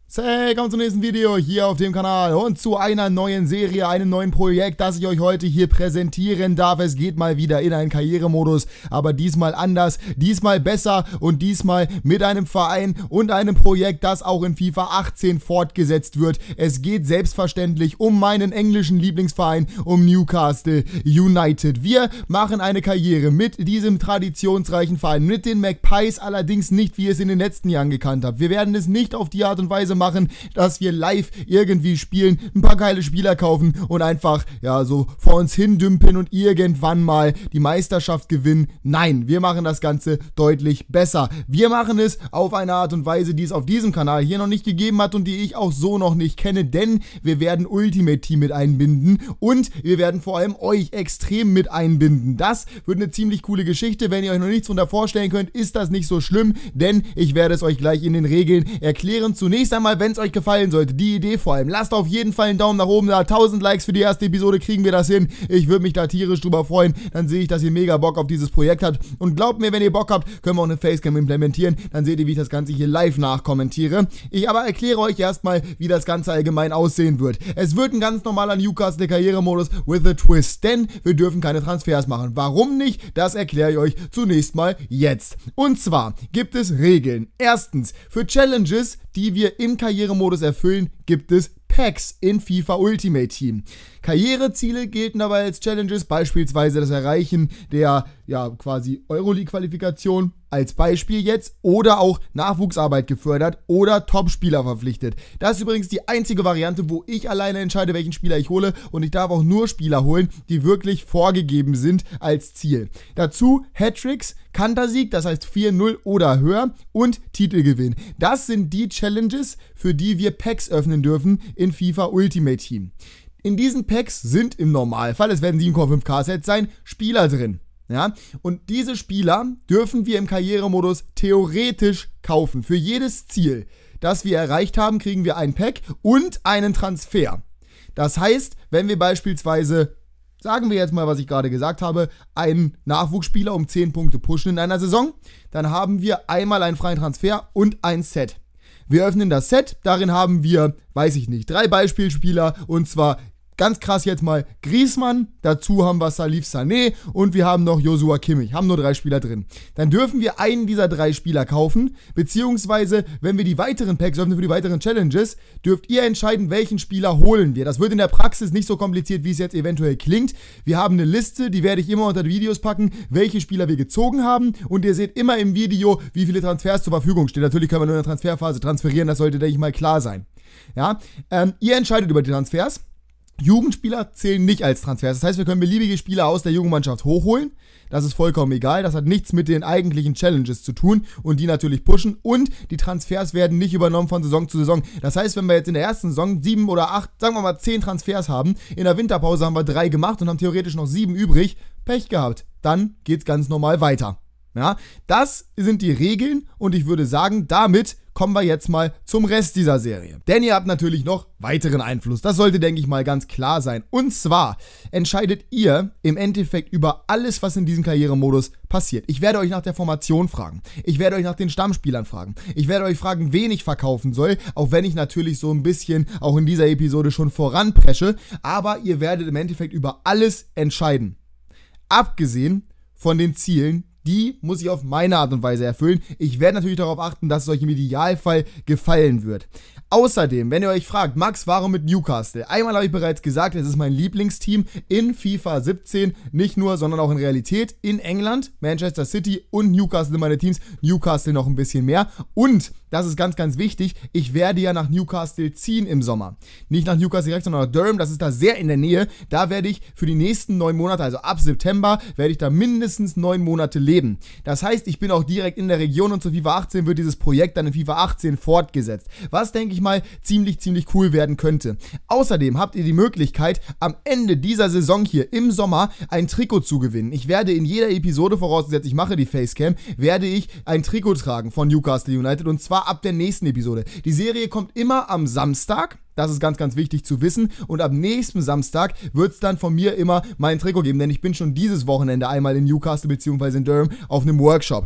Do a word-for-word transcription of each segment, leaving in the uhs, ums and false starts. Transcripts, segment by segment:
Hey, kommt zum nächsten Video hier auf dem Kanal und zu einer neuen Serie, einem neuen Projekt, das ich euch heute hier präsentieren darf. Es geht mal wieder in einen Karrieremodus, aber diesmal anders, diesmal besser und diesmal mit einem Verein und einem Projekt, das auch in FIFA achtzehn fortgesetzt wird. Es geht selbstverständlich um meinen englischen Lieblingsverein, um Newcastle United. Wir machen eine Karriere mit diesem traditionsreichen Verein, mit den Magpies, allerdings nicht, wie ihr es in den letzten Jahren gekannt habt. Wir werden es nicht auf die Art und Weise machen, dass wir live irgendwie spielen, ein paar geile Spieler kaufen und einfach, ja, so vor uns hin dümpeln und irgendwann mal die Meisterschaft gewinnen. Nein, wir machen das Ganze deutlich besser. Wir machen es auf eine Art und Weise, die es auf diesem Kanal hier noch nicht gegeben hat und die ich auch so noch nicht kenne, denn wir werden Ultimate Team mit einbinden und wir werden vor allem euch extrem mit einbinden. Das wird eine ziemlich coole Geschichte. Wenn ihr euch noch nichts darunter vorstellen könnt, ist das nicht so schlimm, denn ich werde es euch gleich in den Regeln erklären. Zunächst einmal, wenn es euch gefallen sollte, die Idee vor allem, lasst auf jeden Fall einen Daumen nach oben da, tausend Likes für die erste Episode, kriegen wir das hin. Ich würde mich da tierisch drüber freuen, dann sehe ich, dass ihr mega Bock auf dieses Projekt habt und glaubt mir, wenn ihr Bock habt, können wir auch eine Facecam implementieren, dann seht ihr, wie ich das Ganze hier live nachkommentiere. Ich aber erkläre euch erstmal, wie das Ganze allgemein aussehen wird. Es wird ein ganz normaler Newcastle Karrieremodus with a twist, denn wir dürfen keine Transfers machen. Warum nicht? Das erkläre ich euch zunächst mal jetzt. Und zwar gibt es Regeln. Erstens, für Challenges, die wir im Karrieremodus erfüllen, gibt es Packs in FIFA Ultimate Team. Karriereziele gelten dabei als Challenges, beispielsweise das Erreichen der, ja, quasi Euroleague-Qualifikation als Beispiel jetzt oder auch Nachwuchsarbeit gefördert oder Top-Spieler verpflichtet. Das ist übrigens die einzige Variante, wo ich alleine entscheide, welchen Spieler ich hole und ich darf auch nur Spieler holen, die wirklich vorgegeben sind als Ziel. Dazu Hattricks, Kantersieg, das heißt vier null oder höher und Titelgewinn. Das sind die Challenges, für die wir Packs öffnen dürfen in FIFA Ultimate Team. In diesen Packs sind im Normalfall, es werden sieben Komma fünf K Sets sein, Spieler drin. Ja? Und diese Spieler dürfen wir im Karrieremodus theoretisch kaufen. Für jedes Ziel, das wir erreicht haben, kriegen wir ein Pack und einen Transfer. Das heißt, wenn wir beispielsweise, sagen wir jetzt mal, was ich gerade gesagt habe, einen Nachwuchsspieler um zehn Punkte pushen in einer Saison, dann haben wir einmal einen freien Transfer und ein Set. Wir öffnen das Set, darin haben wir, weiß ich nicht, drei Beispielspieler und zwar ganz krass jetzt mal Griezmann, dazu haben wir Salif Sané und wir haben noch Joshua Kimmich, haben nur drei Spieler drin. Dann dürfen wir einen dieser drei Spieler kaufen, beziehungsweise wenn wir die weiteren Packs öffnen für die weiteren Challenges, dürft ihr entscheiden, welchen Spieler holen wir. Das wird in der Praxis nicht so kompliziert, wie es jetzt eventuell klingt. Wir haben eine Liste, die werde ich immer unter die Videos packen, welche Spieler wir gezogen haben und ihr seht immer im Video, wie viele Transfers zur Verfügung stehen. Natürlich können wir nur in der Transferphase transferieren, das sollte, denke ich mal, klar sein. Ja? Ähm, ihr entscheidet über die Transfers. Jugendspieler zählen nicht als Transfers. Das heißt, wir können beliebige Spieler aus der Jugendmannschaft hochholen. Das ist vollkommen egal. Das hat nichts mit den eigentlichen Challenges zu tun und die natürlich pushen. Und die Transfers werden nicht übernommen von Saison zu Saison. Das heißt, wenn wir jetzt in der ersten Saison sieben oder acht, sagen wir mal zehn Transfers haben, in der Winterpause haben wir drei gemacht und haben theoretisch noch sieben übrig, Pech gehabt. Dann geht's ganz normal weiter. Ja, das sind die Regeln und ich würde sagen, damit kommen wir jetzt mal zum Rest dieser Serie. Denn ihr habt natürlich noch weiteren Einfluss. Das sollte, denke ich mal, ganz klar sein. Und zwar entscheidet ihr im Endeffekt über alles, was in diesem Karrieremodus passiert. Ich werde euch nach der Formation fragen. Ich werde euch nach den Stammspielern fragen. Ich werde euch fragen, wen ich verkaufen soll, auch wenn ich natürlich so ein bisschen auch in dieser Episode schon voranpresche. Aber ihr werdet im Endeffekt über alles entscheiden. Abgesehen von den Zielen, die muss ich auf meine Art und Weise erfüllen. Ich werde natürlich darauf achten, dass es euch im Idealfall gefallen wird. Außerdem, wenn ihr euch fragt, Max, warum mit Newcastle? Einmal habe ich bereits gesagt, es ist mein Lieblingsteam in FIFA siebzehn, nicht nur, sondern auch in Realität in England, Manchester City und Newcastle sind meine Teams, Newcastle noch ein bisschen mehr und das ist ganz, ganz wichtig, ich werde ja nach Newcastle ziehen im Sommer. Nicht nach Newcastle direkt, sondern nach Durham, das ist da sehr in der Nähe. Da werde ich für die nächsten neun Monate, also ab September, werde ich da mindestens neun Monate leben. Das heißt, ich bin auch direkt in der Region und zu FIFA achtzehn wird dieses Projekt dann in FIFA achtzehn fortgesetzt. Was, denke ich mal, ziemlich, ziemlich cool werden könnte. Außerdem habt ihr die Möglichkeit, am Ende dieser Saison hier im Sommer ein Trikot zu gewinnen. Ich werde in jeder Episode, vorausgesetzt ich mache die Facecam, werde ich ein Trikot tragen von Newcastle United und zwar ab der nächsten Episode. Die Serie kommt immer am Samstag. Das ist ganz, ganz wichtig zu wissen. Und ab nächsten Samstag wird es dann von mir immer mein Trikot geben, denn ich bin schon dieses Wochenende einmal in Newcastle bzw. in Durham auf einem Workshop.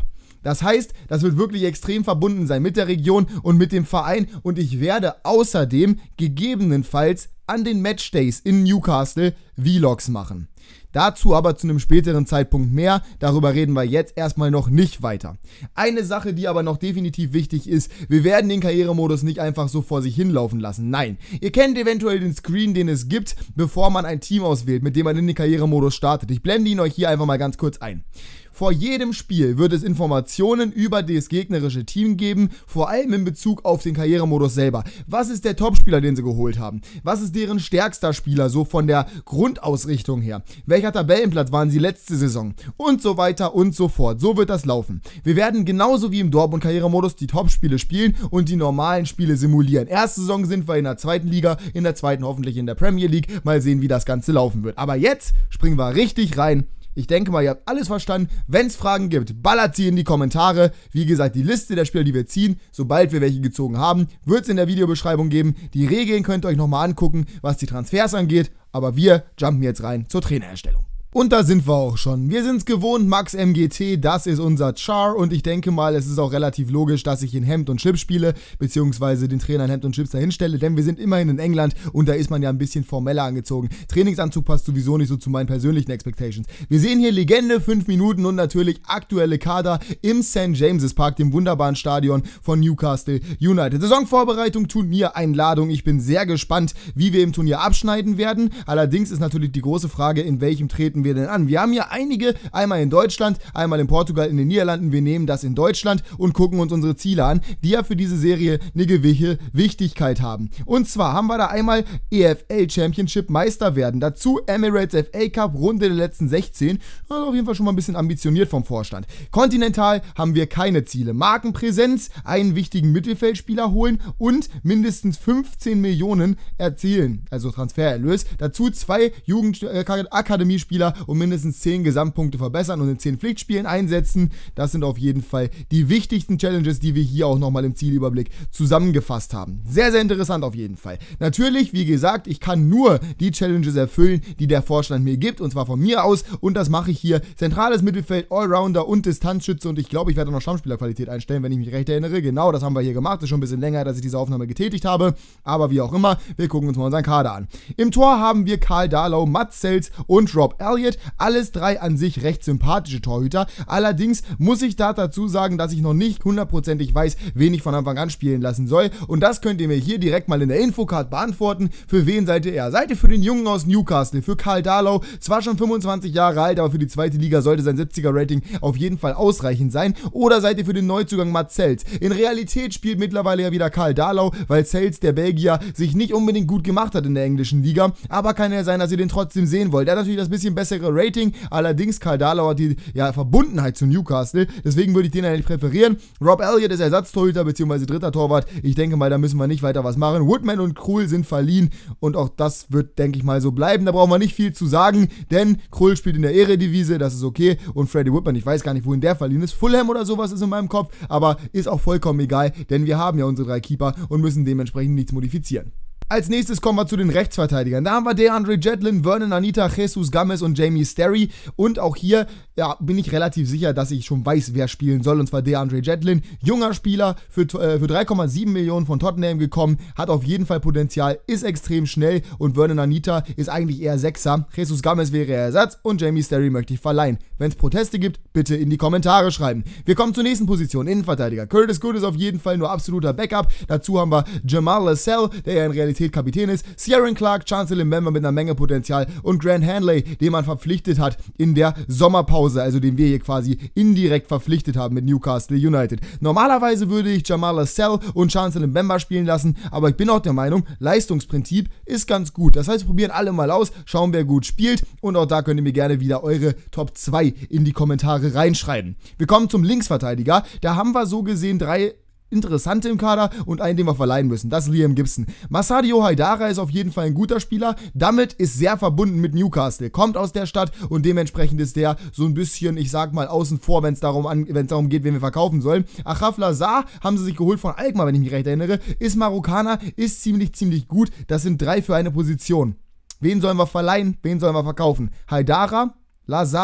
Das heißt, das wird wirklich extrem verbunden sein mit der Region und mit dem Verein und ich werde außerdem gegebenenfalls an den Matchdays in Newcastle Vlogs machen. Dazu aber zu einem späteren Zeitpunkt mehr, darüber reden wir jetzt erstmal noch nicht weiter. Eine Sache, die aber noch definitiv wichtig ist, wir werden den Karrieremodus nicht einfach so vor sich hinlaufen lassen, nein. Ihr kennt eventuell den Screen, den es gibt, bevor man ein Team auswählt, mit dem man in den Karrieremodus startet. Ich blende ihn euch hier einfach mal ganz kurz ein. Vor jedem Spiel wird es Informationen über das gegnerische Team geben, vor allem in Bezug auf den Karrieremodus selber. Was ist der Topspieler, den sie geholt haben? Was ist deren stärkster Spieler, so von der Grundausrichtung her? Welcher Tabellenplatz waren sie letzte Saison? Und so weiter und so fort. So wird das laufen. Wir werden genauso wie im Dortmund-Karrieremodus die Topspiele spielen und die normalen Spiele simulieren. Erste Saison sind wir in der zweiten Liga, in der zweiten hoffentlich in der Premier League. Mal sehen, wie das Ganze laufen wird. Aber jetzt springen wir richtig rein. Ich denke mal, ihr habt alles verstanden. Wenn es Fragen gibt, ballert sie in die Kommentare. Wie gesagt, die Liste der Spieler, die wir ziehen, sobald wir welche gezogen haben, wird es in der Videobeschreibung geben. Die Regeln könnt ihr euch nochmal angucken, was die Transfers angeht. Aber wir jumpen jetzt rein zur Trainererstellung. Und da sind wir auch schon. Wir sind es gewohnt, Max M G T, das ist unser Char und ich denke mal, es ist auch relativ logisch, dass ich in Hemd und Chips spiele, beziehungsweise den Trainer in Hemd und Chips dahin stelle, denn wir sind immerhin in England und da ist man ja ein bisschen formeller angezogen. Trainingsanzug passt sowieso nicht so zu meinen persönlichen Expectations. Wir sehen hier Legende, fünf Minuten und natürlich aktuelle Kader im Sankt James's Park, dem wunderbaren Stadion von Newcastle United. Saisonvorbereitung, Turniereinladung, ich bin sehr gespannt, wie wir im Turnier abschneiden werden. Allerdings ist natürlich die große Frage, in welchem treten wir denn an? Wir haben hier einige, einmal in Deutschland, einmal in Portugal, in den Niederlanden. Wir nehmen das in Deutschland und gucken uns unsere Ziele an, die ja für diese Serie eine gewisse Wichtigkeit haben. Und zwar haben wir da einmal E F L Championship Meister werden, dazu Emirates F A Cup Runde der letzten sechzehn. Also auf jeden Fall schon mal ein bisschen ambitioniert vom Vorstand. Kontinental haben wir keine Ziele. Markenpräsenz, einen wichtigen Mittelfeldspieler holen und mindestens fünfzehn Millionen erzielen, also Transfererlös. Dazu zwei Jugendakademiespieler und mindestens zehn Gesamtpunkte verbessern und in zehn Pflichtspielen einsetzen. Das sind auf jeden Fall die wichtigsten Challenges, die wir hier auch nochmal im Zielüberblick zusammengefasst haben. Sehr, sehr interessant auf jeden Fall. Natürlich, wie gesagt, ich kann nur die Challenges erfüllen, die der Vorstand mir gibt, und zwar von mir aus, und das mache ich hier. Zentrales Mittelfeld, Allrounder und Distanzschütze, und ich glaube, ich werde noch Stammspielerqualität einstellen, wenn ich mich recht erinnere. Genau, das haben wir hier gemacht. Das ist schon ein bisschen länger, dass ich diese Aufnahme getätigt habe, aber wie auch immer, wir gucken uns mal unseren Kader an. Im Tor haben wir Karl Darlow, Mats Sells und Rob Elliott. Alles drei an sich recht sympathische Torhüter. Allerdings muss ich da dazu sagen, dass ich noch nicht hundertprozentig weiß, wen ich von Anfang an spielen lassen soll. Und das könnt ihr mir hier direkt mal in der Infocard beantworten. Für wen seid ihr eher? Seid ihr für den Jungen aus Newcastle, für Karl Darlow? Zwar schon fünfundzwanzig Jahre alt, aber für die zweite Liga sollte sein siebziger Rating auf jeden Fall ausreichend sein. Oder seid ihr für den Neuzugang Mats Sells? In Realität spielt mittlerweile ja wieder Karl Darlow, weil Sells, der Belgier, sich nicht unbedingt gut gemacht hat in der englischen Liga. Aber kann ja sein, dass ihr den trotzdem sehen wollt. Der hat natürlich das bisschen bessere Rating, allerdings Karl Darlow hat die ja, Verbundenheit zu Newcastle, deswegen würde ich den eigentlich präferieren. Rob Elliott ist Ersatztorhüter bzw. dritter Torwart, ich denke mal, da müssen wir nicht weiter was machen. Woodman und Krul sind verliehen und auch das wird, denke ich mal, so bleiben, da brauchen wir nicht viel zu sagen, denn Krul spielt in der Eredivisie, das ist okay, und Freddie Woodman, ich weiß gar nicht, wohin der verliehen ist, Fulham oder sowas ist in meinem Kopf, aber ist auch vollkommen egal, denn wir haben ja unsere drei Keeper und müssen dementsprechend nichts modifizieren. Als nächstes kommen wir zu den Rechtsverteidigern. Da haben wir DeAndre Jetlin, Vernon Anita, Jesus Gomez und Jamie Sterry. Und auch hier ja, bin ich relativ sicher, dass ich schon weiß, wer spielen soll. Und zwar DeAndre Jetlin. Junger Spieler, für, äh, für drei Komma sieben Millionen von Tottenham gekommen. Hat auf jeden Fall Potenzial, ist extrem schnell. Und Vernon Anita ist eigentlich eher Sechser. Jesus Gomez wäre Ersatz und Jamie Sterry möchte ich verleihen. Wenn es Proteste gibt, bitte in die Kommentare schreiben. Wir kommen zur nächsten Position, Innenverteidiger. Curtis Good ist auf jeden Fall nur absoluter Backup. Dazu haben wir Jamal Lascelles, der ja in Realität Kapitän ist, Ciaran Clark, Chancellor Mbemba mit einer Menge Potenzial und Grant Hanley, den man verpflichtet hat in der Sommerpause, also den wir hier quasi indirekt verpflichtet haben mit Newcastle United. Normalerweise würde ich Jamal Lascelles und Chancellor Mbemba spielen lassen, aber ich bin auch der Meinung, Leistungsprinzip ist ganz gut. Das heißt, wir probieren alle mal aus, schauen, wer gut spielt, und auch da könnt ihr mir gerne wieder eure Top zwei in die Kommentare reinschreiben. Wir kommen zum Linksverteidiger. Da haben wir so gesehen drei Interessante im Kader und einen, den wir verleihen müssen. Das ist Liam Gibson. Masadio Haidara ist auf jeden Fall ein guter Spieler. Damit ist sehr verbunden mit Newcastle. Kommt aus der Stadt und dementsprechend ist der so ein bisschen, ich sag mal, außen vor, wenn es darum, darum geht, wen wir verkaufen sollen. Achraf Lazar haben sie sich geholt von Alkmaar, wenn ich mich recht erinnere. Ist Marokkaner, ist ziemlich, ziemlich gut. Das sind drei für eine Position. Wen sollen wir verleihen? Wen sollen wir verkaufen? Haidara, Lazar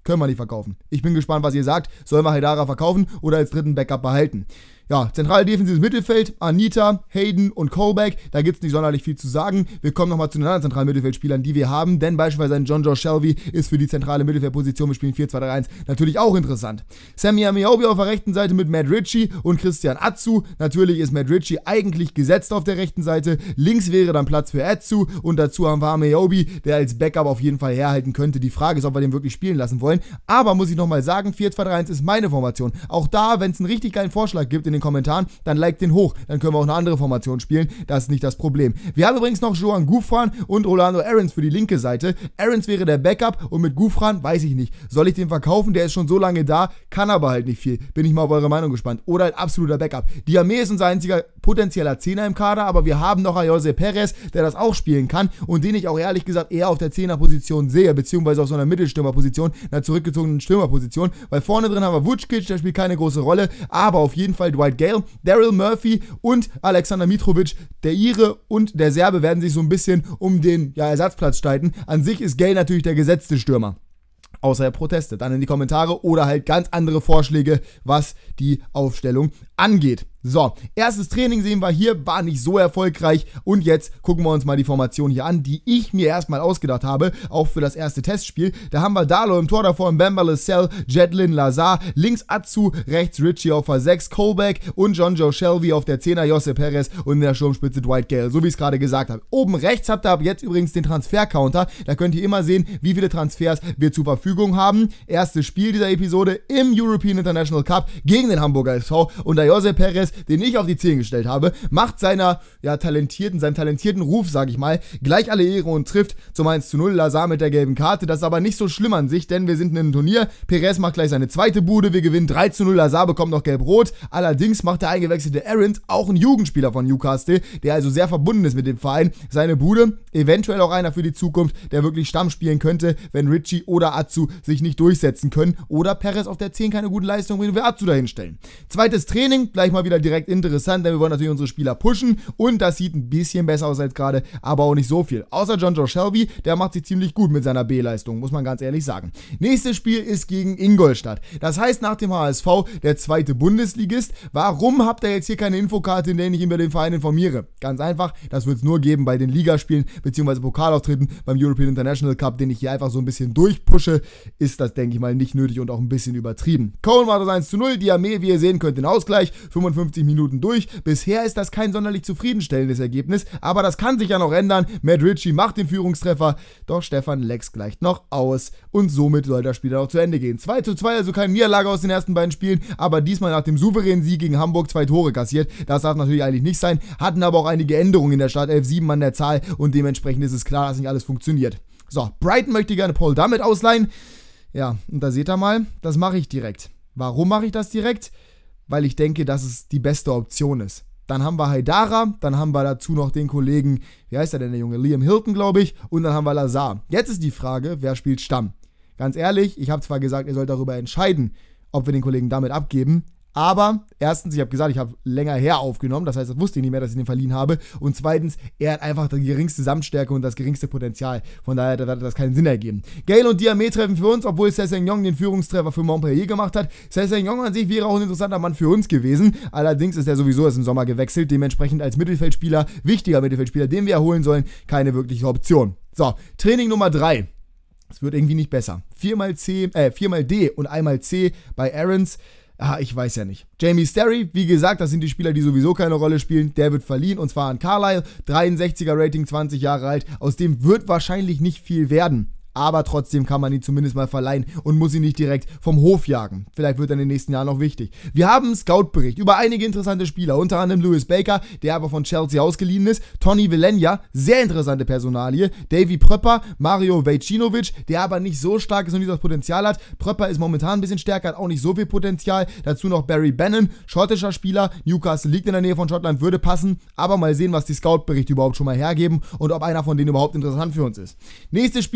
Können wir nicht verkaufen. Ich bin gespannt, was ihr sagt. Sollen wir Haidara verkaufen oder als dritten Backup behalten? Ja, zentrale defensives Mittelfeld, Anita, Hayden und Colbeck, da gibt es nicht sonderlich viel zu sagen. Wir kommen nochmal zu den anderen zentralen Mittelfeldspielern, die wir haben, denn beispielsweise ein John Joe Shelby ist für die zentrale Mittelfeldposition, wir spielen vier zwei drei eins, natürlich auch interessant. Sammy Ameobi auf der rechten Seite mit Matt Ritchie und Christian Atsu. Natürlich ist Matt Ritchie eigentlich gesetzt auf der rechten Seite, links wäre dann Platz für Atsu und dazu haben wir Ameobi, der als Backup auf jeden Fall herhalten könnte. Die Frage ist, ob wir den wirklich spielen lassen wollen, aber muss ich nochmal sagen, vier zwei drei eins ist meine Formation. Auch da, wenn es einen richtig geilen Vorschlag gibt in den Kommentaren, dann like den hoch, dann können wir auch eine andere Formation spielen, das ist nicht das Problem. Wir haben übrigens noch Joan Gouffran und Rolando Aarons für die linke Seite. Aarons wäre der Backup und mit Gouffran weiß ich nicht. Soll ich den verkaufen? Der ist schon so lange da, kann aber halt nicht viel. Bin ich mal auf eure Meinung gespannt. Oder ein absoluter Backup. Diame ist unser einziger potenzieller Zehner im Kader, aber wir haben noch Jose Perez, der das auch spielen kann und den ich auch ehrlich gesagt eher auf der Zehnerposition sehe, beziehungsweise auf so einer Mittelstürmerposition, einer zurückgezogenen Stürmerposition, weil vorne drin haben wir Vucic, der spielt keine große Rolle, aber auf jeden Fall Dwight Gale, Daryl Murphy und Alexander Mitrovic, der Ire und der Serbe werden sich so ein bisschen um den ja, Ersatzplatz streiten. An sich ist Gale natürlich der gesetzte Stürmer. Außer er protestet. Dann in die Kommentare oder halt ganz andere Vorschläge, was die Aufstellung angeht. So, erstes Training sehen wir hier, war nicht so erfolgreich und jetzt gucken wir uns mal die Formation hier an, die ich mir erstmal ausgedacht habe, auch für das erste Testspiel. Da haben wir Darlow im Tor, davor Mbemba, Lascelles, Jetlin, Lazar, links Atsu, rechts Ritchie auf der sechs, Colbeck und John Joe Shelby auf der zehner, Jose Perez und in der Sturmspitze Dwight Gale, so wie ich es gerade gesagt habe. Oben rechts habt ihr ab jetzt übrigens den Transfer-Counter, da könnt ihr immer sehen, wie viele Transfers wir zur Verfügung haben. Erstes Spiel dieser Episode im European International Cup gegen den Hamburger S V und der Jose Perez, den ich auf die zehn gestellt habe, macht seiner, ja, talentierten, seinem talentierten Ruf, sage ich mal, gleich alle Ehre und trifft zum eins zu null, Lazar mit der gelben Karte, das ist aber nicht so schlimm an sich, denn wir sind in einem Turnier, Perez macht gleich seine zweite Bude, wir gewinnen drei zu null, Lazar bekommt noch gelb-rot, allerdings macht der eingewechselte Aarons, auch ein Jugendspieler von Newcastle, der also sehr verbunden ist mit dem Verein, seine Bude, eventuell auch einer für die Zukunft, der wirklich Stamm spielen könnte, wenn Ritchie oder Atsu sich nicht durchsetzen können oder Perez auf der zehn keine gute Leistung bringen, wir Atsu dahinstellen. Zweites Training, gleich mal wieder direkt interessant, denn wir wollen natürlich unsere Spieler pushen und das sieht ein bisschen besser aus als gerade, aber auch nicht so viel. Außer John Joe Shelby, der macht sich ziemlich gut mit seiner B-Leistung, muss man ganz ehrlich sagen. Nächstes Spiel ist gegen Ingolstadt. Das heißt nach dem H S V der zweite Bundesligist. Warum habt ihr jetzt hier keine Infokarte, in der ich über den Verein informiere? Ganz einfach, das wird es nur geben bei den Ligaspielen bzw. Pokalauftritten beim European International Cup, den ich hier einfach so ein bisschen durchpushe, ist das, denke ich mal, nicht nötig und auch ein bisschen übertrieben. Cole macht das eins zu null, Diame, wie ihr sehen könnt, den Ausgleich, fünfundfünfzig Minuten durch. Bisher ist das kein sonderlich zufriedenstellendes Ergebnis, aber das kann sich ja noch ändern. Matt Ritchie macht den Führungstreffer, doch Stefan Lex gleicht noch aus und somit soll das Spiel dann auch zu Ende gehen. zwei zu zwei, also keine Niederlage aus den ersten beiden Spielen, aber diesmal nach dem souveränen Sieg gegen Hamburg zwei Tore kassiert. Das darf natürlich eigentlich nicht sein, hatten aber auch einige Änderungen in der Startelf, sieben an der Zahl und dementsprechend ist es klar, dass nicht alles funktioniert. So, Brighton möchte gerne Paul Dummett ausleihen. Ja, und da seht ihr mal, das mache ich direkt. Warum mache ich das direkt? Weil ich denke, dass es die beste Option ist. Dann haben wir Haidara, dann haben wir dazu noch den Kollegen, wie heißt der denn, der Junge? Liam Hilton, glaube ich, und dann haben wir Lazar. Jetzt ist die Frage, wer spielt Stamm? Ganz ehrlich, ich habe zwar gesagt, ihr sollt darüber entscheiden, ob wir den Kollegen damit abgeben, aber erstens, ich habe gesagt, ich habe länger her aufgenommen, das heißt, das wusste ich nicht mehr, dass ich den verliehen habe. Und zweitens, er hat einfach die geringste Gesamtstärke und das geringste Potenzial. Von daher hat das keinen Sinn ergeben. Gale und Diame treffen für uns, obwohl Sessegnon den Führungstreffer für Montpellier gemacht hat. Sessegnon an sich wäre auch ein interessanter Mann für uns gewesen. Allerdings ist er sowieso erst im Sommer gewechselt, dementsprechend als Mittelfeldspieler, wichtiger Mittelfeldspieler, den wir erholen sollen, keine wirkliche Option. So, Training Nummer drei. Es wird irgendwie nicht besser. viermal C, äh, viermal D und einmal C bei Aarons. Ah, ich weiß ja nicht. Jamie Sterry, wie gesagt, das sind die Spieler, die sowieso keine Rolle spielen. Der wird verliehen und zwar an Carlisle. dreiundsechziger Rating, zwanzig Jahre alt. Aus dem wird wahrscheinlich nicht viel werden. Aber trotzdem kann man ihn zumindest mal verleihen und muss ihn nicht direkt vom Hof jagen. Vielleicht wird er in den nächsten Jahren noch wichtig. Wir haben einen Scout-Bericht über einige interessante Spieler, unter anderem Lewis Baker, der aber von Chelsea ausgeliehen ist, Tony Villenja, sehr interessante Personalie, Davy Pröpper, Mario Vejcinovic, der aber nicht so stark ist und nicht das Potenzial hat. Pröpper ist momentan ein bisschen stärker, hat auch nicht so viel Potenzial. Dazu noch Barry Bannon, schottischer Spieler, Newcastle liegt in der Nähe von Schottland, würde passen, aber mal sehen, was die Scout-Berichte überhaupt schon mal hergeben und ob einer von denen überhaupt interessant für uns ist. Nächstes Spiel ist gegen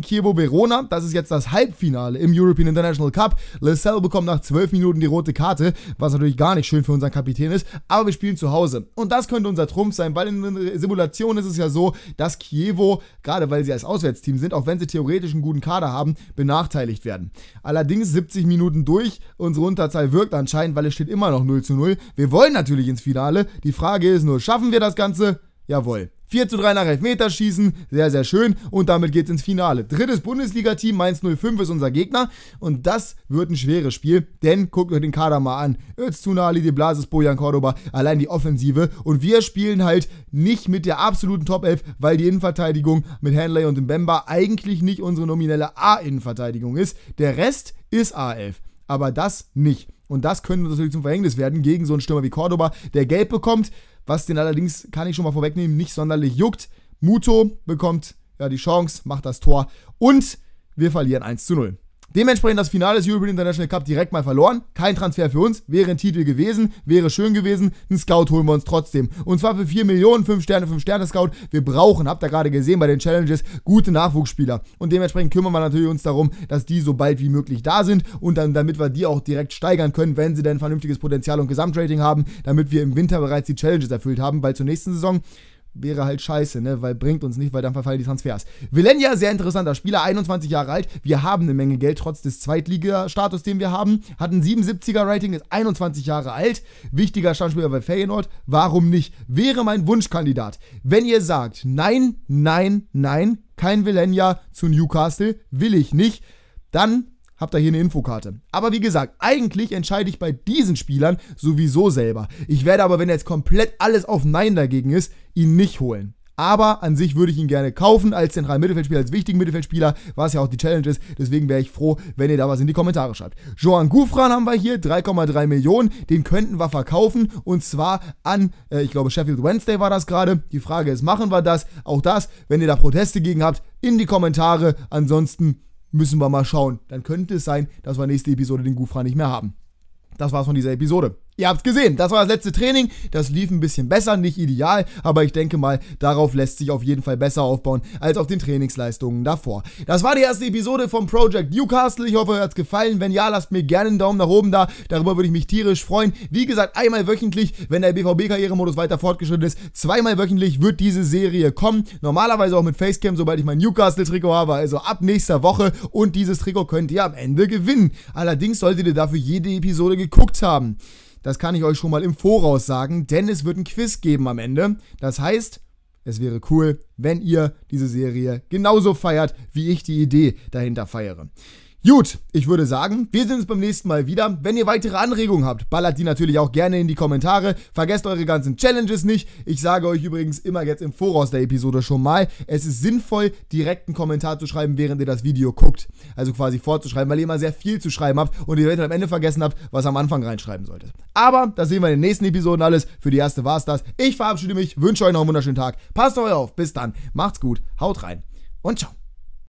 Chievo Verona. Das ist jetzt das Halbfinale im European International Cup. Lascelles bekommt nach zwölf Minuten die rote Karte, was natürlich gar nicht schön für unseren Kapitän ist, aber wir spielen zu Hause. Und das könnte unser Trumpf sein, weil in der Simulation ist es ja so, dass Chievo, gerade weil sie als Auswärtsteam sind, auch wenn sie theoretisch einen guten Kader haben, benachteiligt werden. Allerdings siebzig Minuten durch, unsere Unterzahl wirkt anscheinend, weil es steht immer noch null zu null. Wir wollen natürlich ins Finale. Die Frage ist nur, schaffen wir das Ganze? Jawohl. vier zu drei nach Elfmeterschießen, sehr, sehr schön. Und damit geht's ins Finale. Drittes Bundesliga-Team, Mainz null fünf ist unser Gegner. Und das wird ein schweres Spiel, denn guckt euch den Kader mal an. Öztuna, Ali de Blasis, Bojan Cordoba, allein die Offensive. Und wir spielen halt nicht mit der absoluten Top elf, weil die Innenverteidigung mit Hanley und Mbemba eigentlich nicht unsere nominelle A-Innenverteidigung ist. Der Rest ist A elf, aber das nicht. Und das könnte natürlich zum Verhängnis werden gegen so einen Stürmer wie Cordoba, der gelb bekommt, was den allerdings, kann ich schon mal vorwegnehmen, nicht sonderlich juckt. Muto bekommt ja die Chance, macht das Tor und wir verlieren eins zu null. Dementsprechend das Finale des European International Cup direkt mal verloren. Kein Transfer für uns, wäre ein Titel gewesen, wäre schön gewesen. Einen Scout holen wir uns trotzdem. Und zwar für vier Millionen, fünf Sterne, fünf Sterne Scout. Wir brauchen, habt ihr gerade gesehen bei den Challenges, gute Nachwuchsspieler. Und dementsprechend kümmern wir natürlich uns darum, dass die so bald wie möglich da sind. Und dann, damit wir die auch direkt steigern können, wenn sie denn vernünftiges Potenzial und Gesamtrating haben, damit wir im Winter bereits die Challenges erfüllt haben, weil zur nächsten Saison wäre halt scheiße, ne, weil bringt uns nicht, weil dann verfallen die Transfers. Vilenia, sehr interessanter Spieler, einundzwanzig Jahre alt, wir haben eine Menge Geld, trotz des Zweitliga-Status, den wir haben, hat ein siebenundsiebziger-Rating, ist einundzwanzig Jahre alt, wichtiger Stammspieler bei Feyenoord, warum nicht? Wäre mein Wunschkandidat. Wenn ihr sagt, nein, nein, nein, kein Vilenia zu Newcastle, will ich nicht, dann habt ihr hier eine Infokarte. Aber wie gesagt, eigentlich entscheide ich bei diesen Spielern sowieso selber. Ich werde aber, wenn jetzt komplett alles auf Nein dagegen ist, ihn nicht holen. Aber an sich würde ich ihn gerne kaufen als zentralen Mittelfeldspieler, als wichtigen Mittelfeldspieler, was ja auch die Challenge ist. Deswegen wäre ich froh, wenn ihr da was in die Kommentare schreibt. Joan Gouffran haben wir hier, drei Komma drei Millionen. Den könnten wir verkaufen und zwar an, äh, ich glaube Sheffield Wednesday war das gerade. Die Frage ist, machen wir das? Auch das, wenn ihr da Proteste gegen habt, in die Kommentare. Ansonsten müssen wir mal schauen. Dann könnte es sein, dass wir nächste Episode den Gouffran nicht mehr haben. Das war's von dieser Episode. Ihr habt's gesehen, das war das letzte Training, das lief ein bisschen besser, nicht ideal, aber ich denke mal, darauf lässt sich auf jeden Fall besser aufbauen, als auf den Trainingsleistungen davor. Das war die erste Episode vom Project Newcastle, ich hoffe, euch hat's gefallen, wenn ja, lasst mir gerne einen Daumen nach oben da, darüber würde ich mich tierisch freuen. Wie gesagt, einmal wöchentlich, wenn der B V B-Karrieremodus weiter fortgeschritten ist, zweimal wöchentlich wird diese Serie kommen, normalerweise auch mit Facecam, sobald ich mein Newcastle-Trikot habe, also ab nächster Woche und dieses Trikot könnt ihr am Ende gewinnen. Allerdings solltet ihr dafür jede Episode geguckt haben. Das kann ich euch schon mal im Voraus sagen, denn es wird ein Quiz geben am Ende. Das heißt, es wäre cool, wenn ihr diese Serie genauso feiert, wie ich die Idee dahinter feiere. Gut, ich würde sagen, wir sehen uns beim nächsten Mal wieder. Wenn ihr weitere Anregungen habt, ballert die natürlich auch gerne in die Kommentare. Vergesst eure ganzen Challenges nicht. Ich sage euch übrigens immer jetzt im Voraus der Episode schon mal, es ist sinnvoll, direkt einen Kommentar zu schreiben, während ihr das Video guckt. Also quasi vorzuschreiben, weil ihr immer sehr viel zu schreiben habt und ihr eventuell am Ende vergessen habt, was am Anfang reinschreiben solltet. Aber das sehen wir in den nächsten Episoden alles. Für die erste war es das. Ich verabschiede mich, wünsche euch noch einen wunderschönen Tag. Passt auf euch auf. Bis dann. Macht's gut. Haut rein. Und ciao.